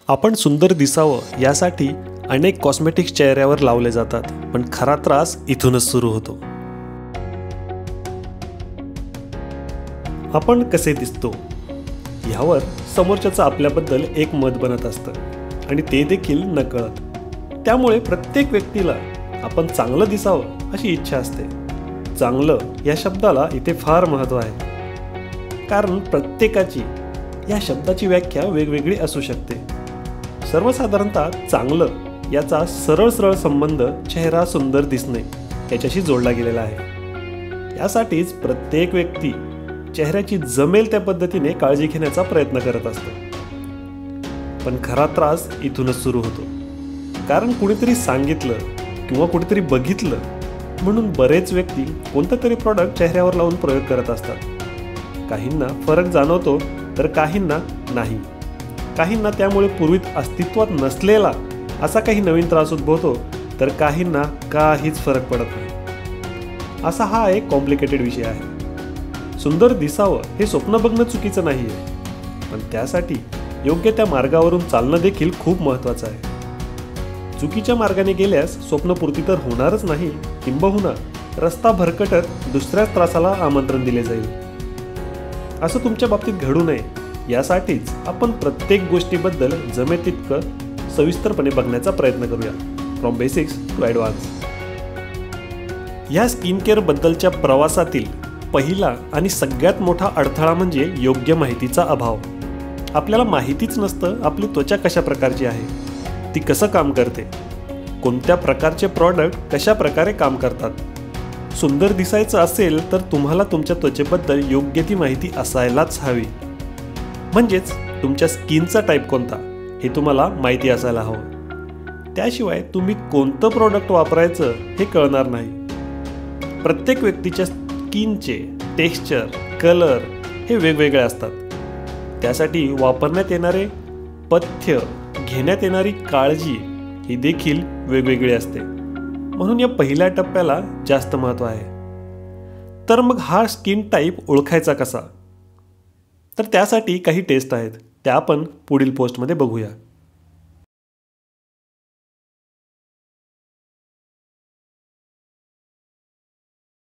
आपण सुंदर दिसावं यासाठी अनेक कॉस्मेटिक्स चेहऱ्यावर लावले जातात, पण खरा त्रास इथूनच सुरू होतो. आपण कसे दिसतो यावर समोरच्याचं आपल्याबद्दल एक मत बनत असतं आणि ते देखील नकळत. त्यामुळे प्रत्येक व्यक्तीला आपण चांगलं दिसावं अशी इच्छा असते. चांगलं या शब्दाला इथे फार महत्त्व आहे, कारण प्रत्येकाची या शब्दाची व्याख्या वेगवेगळी असू शकते. सर्वसाधारणतः चांगलं याचा सरळ संबंध चेहरा सुंदर दिसणे याच्याशी जोडला गेलेला आहे. यासाठीच प्रत्येक व्यक्ती चेहऱ्याची जमेल त्या पद्धतीने काळजी घेण्याचा प्रयत्न करत असतो. पण खरा त्रास इथूनच सुरू होतो, कारण कुणीतरी सांगितलं किंवा कुणीतरी बघितलं म्हणून बरेच व्यक्ती कोणतं तरी प्रॉडक्ट चेहऱ्यावर लावून प्रयोग करत असतात. काहींना फरक जाणवतो तर काहींना नाही. काहींना त्यामुळे पूर्वी अस्तित्वात नसलेला असा काही नवीन त्रास उद्भवतो, तर काहींना काहीच फरक पडत नाही. असा हा एक कॉम्प्लिकेटेड विषय आहे. सुंदर दिसावं हे स्वप्न बघणं चुकीचं नाही आहे, पण त्यासाठी योग्य त्या मार्गावरून चालणं देखील खूप महत्त्वाचं आहे. चुकीच्या मार्गाने गेल्यास स्वप्नपूर्ती तर होणारच नाही, किंबहुना रस्ता भरकटत दुसऱ्याच त्रासाला आमंत्रण दिले जाईल. असं तुमच्या बाबतीत घडू नये यासाठीच आपण प्रत्येक गोष्टीबद्दल जमेल तितकं सविस्तरपणे बघण्याचा प्रयत्न करूया, फ्रॉम बेसिक्स टू ॲडव्हान्स. या स्किन केअर बद्दलच्या प्रवासातील पहिला आणि सगळ्यात मोठा अडथळा म्हणजे योग्य माहितीचा अभाव. आपल्याला माहितीच नसतं आपली त्वचा कशा प्रकारची आहे, ती कसं काम करते, कोणत्या प्रकारचे प्रॉडक्ट कशा प्रकारे काम करतात. सुंदर दिसायचं असेल तर तुम्हाला तुमच्या त्वचेबद्दल योग्य ती माहिती असायलाच हवी. म्हणजेच तुमच्या स्किनचा टाईप कोणता हे तुम्हाला माहिती असायला हवं. त्याशिवाय तुम्ही कोणतं प्रॉडक्ट वापरायचं हे कळणार नाही. प्रत्येक व्यक्तीच्या स्किनचे टेक्स्चर, कलर हे वेगवेगळे असतात. त्यासाठी वापरण्यात येणारे पथ्य, घेण्यात येणारी काळजी ही देखील वेगवेगळी असते. म्हणून या पहिल्या टप्प्याला जास्त महत्त्व आहे. तर मग हा स्किन टाईप ओळखायचा कसा? तर त्यासाठी काही टेस्ट आहेत, त्या आपण पुढील पोस्टमध्ये बघूया.